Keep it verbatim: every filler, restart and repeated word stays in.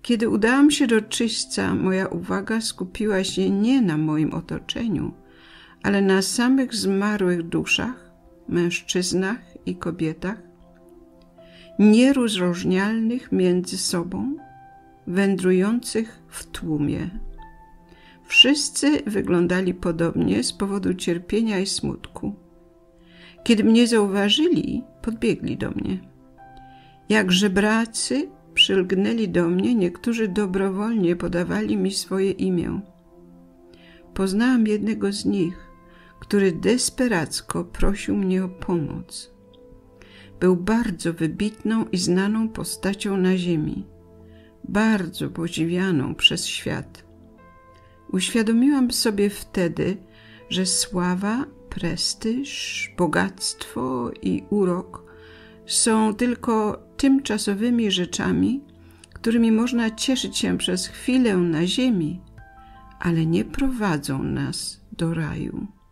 Kiedy udałam się do czyśćca, moja uwaga skupiła się nie na moim otoczeniu, ale na samych zmarłych duszach, mężczyznach i kobietach, nierozróżnialnych między sobą, wędrujących w tłumie. Wszyscy wyglądali podobnie z powodu cierpienia i smutku. Kiedy mnie zauważyli, podbiegli do mnie. Jak żebracy przylgnęli do mnie, niektórzy dobrowolnie podawali mi swoje imię. Poznałam jednego z nich, który desperacko prosił mnie o pomoc. Był bardzo wybitną i znaną postacią na ziemi, bardzo podziwianą przez świat. Uświadomiłam sobie wtedy, że sława, prestiż, bogactwo i urok są tylko tymczasowymi rzeczami, którymi można cieszyć się przez chwilę na ziemi, ale nie prowadzą nas do raju.